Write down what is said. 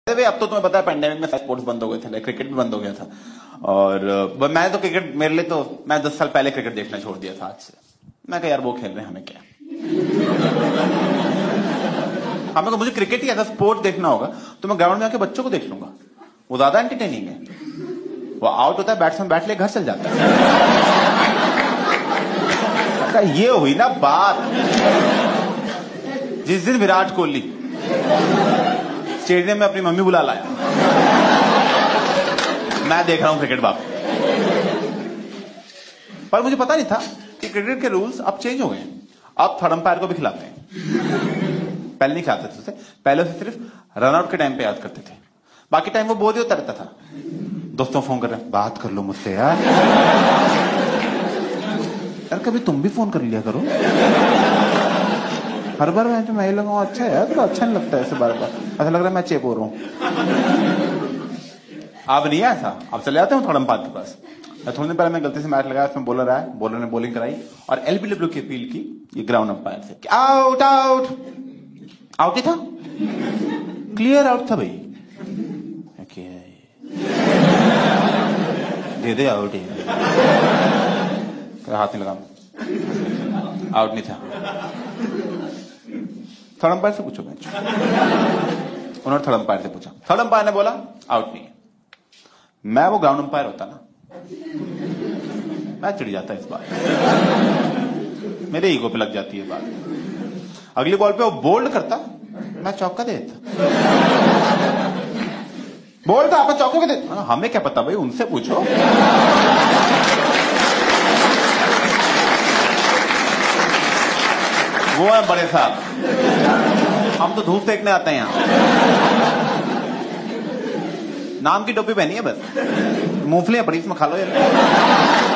अब तो तुम्हें पता है पेंडेमिक में स्पोर्ट्स बंद हो गए थे, क्रिकेट भी बंद हो गया था। और मैं तो क्रिकेट, मेरे लिए तो मैं 10 साल पहले क्रिकेट देखना छोड़ दिया था आज से। मैं कहा यार वो खेल रहे हैं, हमें क्या, हमें को मुझे क्रिकेट ही ऐसा स्पोर्ट देखना होगा तो मैं ग्राउंड में आके बच्चों को देख लूंगा, वो ज्यादा एंटरटेनिंग है। वो आउट होता है, बैट्समैन बैट ले घर चल जाता है। ये हुई ना बात जिस दिन विराट कोहली स्टेडियम में अपनी मम्मी बुला लाया, मैं देख रहा हूं क्रिकेट बाप। पर मुझे पता नहीं था कि क्रिकेट के रूल्स अब चेंज हो गए हैं। अब थर्ड अंपायर को भी खिलाते हैं, पहले नहीं खिलाते थे उसे। पहले उसे सिर्फ रनआउट के टाइम पे याद करते थे, बाकी टाइम वो बोल ही होता रहता था। दोस्तों फोन कर रहे हैं, बात कर लो मुझसे यार। यार कभी तुम भी फोन कर लिया करो, हर बार मैं लगाऊं। अच्छा है यार, तो अच्छा नहीं लगता ऐसे बार बार, ऐसा लग रहा है मैं चेप हो रहा हूं। अब नहीं है ऐसा, अब चले जाते हैं थर्ड अंपायर के पास। थोड़ी देर पहले मैं गलती से मैच लगाया, उसमें बॉलर आया, बॉलर ने बॉलिंग कराई और एलबीडब्ल्यू की अपील की ये ग्राउंड अंपायर से, आउट आउट आउट ही था, क्लियर आउट था भाई। दे दे आउट ही, हाथ नहीं लगा, आउट नहीं था। थर्ड अंपायर से पूछो मैच, उन्होंने थर्ड अंपायर से पूछा, थर्ड अंपायर ने बोला आउट नहीं है। मैं वो ग्राउंड अंपायर होता ना, मैं चिढ़ जाता इस बात, मेरे ईगो पे लग जाती है बात। अगली बॉल पे वो बोल्ड करता, मैं चौका देता। बोलता आप चौकों के दे, हमें क्या पता भाई, उनसे पूछो। वो है बड़े साहब, हम तो धूप सेकने आते हैं यहाँ। नाम की टोपी पहनी है बस, मूंगफलियां पड़ी इसमें खा लो यार।